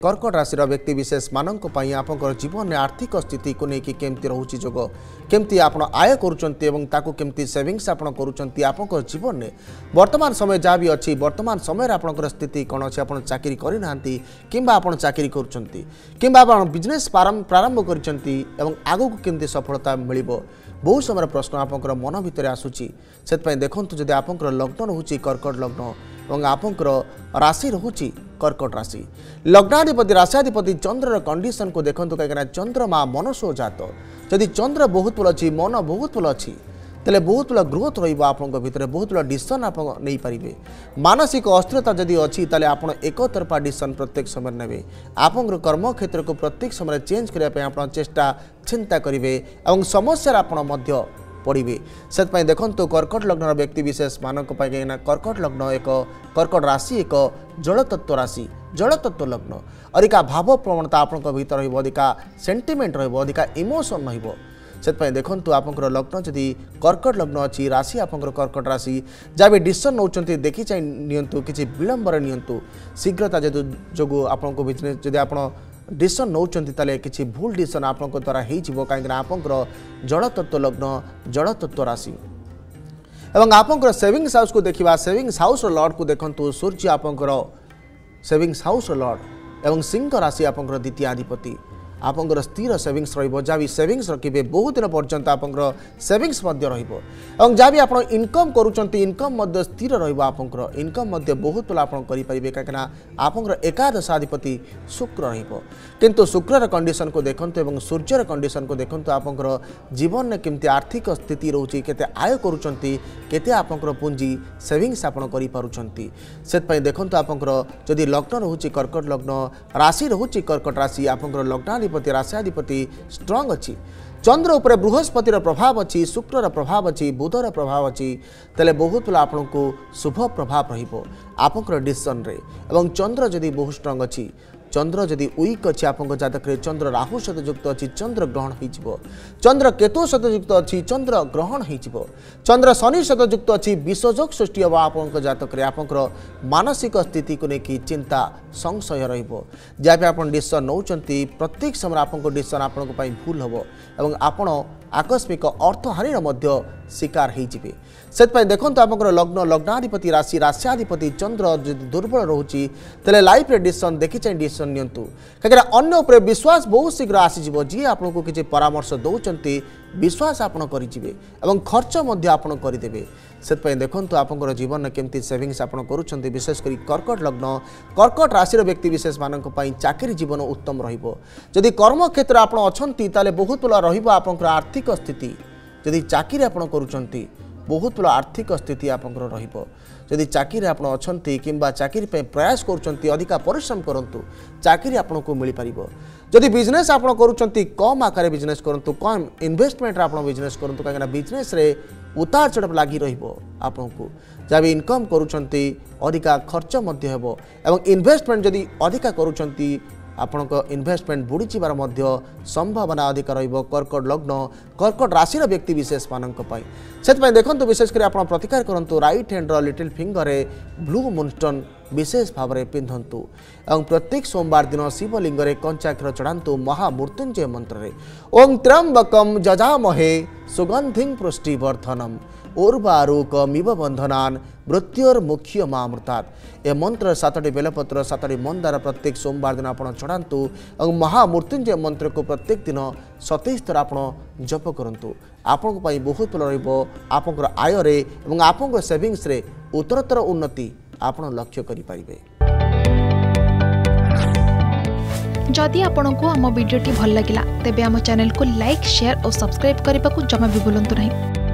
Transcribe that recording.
कर्कट राशि व्यक्ति विशेष मानक आपंकर जीवन में आर्थिक स्थिति को लेकिन केमती रोचे जोग केमती आप आय करुँच सेविंग्स आप कर जीवन में वर्तमान समय जहाँ भी अच्छी वर्तमान समय आपंकर स्थिति कौन अच्छी आप चाकरी करना कि चाकरी कर बिजनेस प्रारंभ कर आगू केमती सफलता मिल बहुत समय प्रश्न आपंकर मन भितर आसूची से देखो जदि आपंकर लग्न रोचे कर्कट लग्न और आपंकर राशि रोचे कर्कट राशि लग्नाधिपति राशियाधिपति चंद्र कंडीशन को देखो कहीं चंद्रमा मनसो जात जदि चंद्र बहुत भल अच्छी मन बहुत भल अच्छी तेल बहुत भल ग्रोथ रही बहुत भल डिसीजन आप नहीं पारे मानसिक अस्थिरता जदि अच्छी ताले आप एक तरफा डिसीजन प्रत्येक समय ने आपंकर कर्म क्षेत्र को प्रत्येक समय चेंज करने चेष्टा चिंता करेंगे और समस्या पड़े से देखो कर्कट लग्न व्यक्ति विशेष मानक कर्कट लग्न एक कर्कट राशि एक जलतत्व राशि जलतत्व लग्न अधिका भाव प्रवणता आपंक भीतर अधिका सेंटिमेंट अधिका इमोशन से देखो आपंकर लग्न जदि कर्कट लग्न अच्छी राशि आपंकर कर्कट राशि जहाँ भी डिसीजन नौकरी देखी चाहिए नियंतु किसी विलंबर नियंतु शीघ्रता जो आपको बिजनेस जदि आप डिसीजन नौकरी किसी भूल डिसीजन आप द्वारा कहीं आपंकर जलतत्व लग्न जलतत्व राशि एवं आपंकर सेविंग्स हाउस को देखा सेविंग्स हाउस लॉर्ड को देखो सूर्य आपंकर सेविंग्स हाउस लॉर्ड एवं सिंह राशि आपंकर द्वितीय अधिपति आपंकर स्थिर सेविंग्स रहा भी सेविंग्स रखिए बहुत दिन पर्यंत आपंकर सेविंग्स जहाँ भी आप इनकम करुँच इनकम स्थिर रहा इनकम बहुत भल आपरे कहीं आपंकर एकादशाधिपति शुक्र किंतु शुक्र कंडीशन को देखते सूर्यर कंडीशन को देखते आपंकर जीवन में केमती आर्थिक स्थिति रोचे केते आय करुँच आपंकर पुंजी सेविंग्स आप से देखो आपंकर जदि लग्न रोचे कर्कट लग्न राशि रोचे कर्कट राशि आपंकर लग्नाधिपति राशियाधिपति स्ट्रांग अच्छी चंद्र उपर बृहस्पति प्रभाव अच्छी शुक्र प्रभाव अच्छी बुधर प्रभाव अच्छी तेल बहुत भल आपन को शुभ प्रभाव रहा डिसीजन रे एवं चंद्र जदि बहुत स्ट्रांग अच्छी चंद्र जदि वीक अच्छी आप जातक चंद्र राहु सहित युक्त अच्छी चंद्र ग्रहण हो चंद्र केतु सहित युक्त अच्छी चंद्र ग्रहण हो चंद्र शनि सहित युक्त अच्छी विषयोग सृष्टि हम आप जातक आपंकर मानसिक स्थिति को लेकिन चिंता संशय रहा भी आप डिसीजन नौकरी प्रत्येक समय आपको डिसीजन आपण भूल हम और आपण आकस्मिक अर्थहानि शिकार होते से देखो आपंकर लग्न लग्नाधिपति राशि राशियाधिपति चंद्र दुर्बल रोचे तेल लाइफ डिसीजन देखी चाहिए डिसीजन नियंतु कहीं अन्य उपर विश्वास बहुत शीघ्र आसीज जी आपको किसी परामर्श दौरान विश्वास आप करेंगे और खर्च आप करदे से देखो आपंकर जीवन में केमती सेविंग्स आप करुँच विशेषकर कर्कट लग्न कर्कट राशि व्यक्ति विशेष मानक चाकरी जीवन उत्तम रदि कर्म क्षेत्र आप अच्छा बहुत भल रहा आर्थिक स्थिति जदि चाकरी आप करुँच बहुत भल आर्थिक स्थिति आपंकर रदि चाकरी आप अच्छा कि चाकरी प्रयास करुँच अधिका परिश्रम करूँ चाकरी आपन को मिल पार जदि बिजनेस आप करुँच कम आकार बिजनेस करूँ कम इन्वेस्टमेंट आप बिजनेस करूँ कहीं बिजनेस रे उतार चढ़ाव लगी आपन को जहाँ भी इनकम करुँच अधिका खर्च एवं इन्वेस्टमेंट जदि अधिका करुँच आपण इन्वेस्टमेंट बुड़ी जीवार संभावना अधिक कर्कट लग्न कर्कट राशि व्यक्ति विशेष मानक से देखो विशेषकर आप प्रतिकार करूँ right hand little finger blue moonstone विशेष भाव में पिंधतु और प्रत्येक सोमवार दिन शिवलिंग कंचाक्षर चढ़ातु महामृत्युंजय मंत्र ओं त्र्यंबकम जजामहे सुगंधि पुष्टिवर्धनम उर्वारुकमिव बंधनान मृत्युर्मुख्य मामृतात् ए मंत्र 7टी बेलपत्र 7टी मंदार प्रत्येक सोमवार दिन आप चढ़ातु और महामृत्युंजय मंत्र को प्रत्येक दिन 27 थर आप जप करूँ आपण बहुत भल रपर आय रे और आपण सेविंग्स रे उत्तरोत्तर उन्नति आप लक्ष्य करें। जदि आपंक आम भिडी भल लगा तेब आम चैनल को लाइक शेयर और सब्सक्राइब करने को जमा भी भूलु नहीं।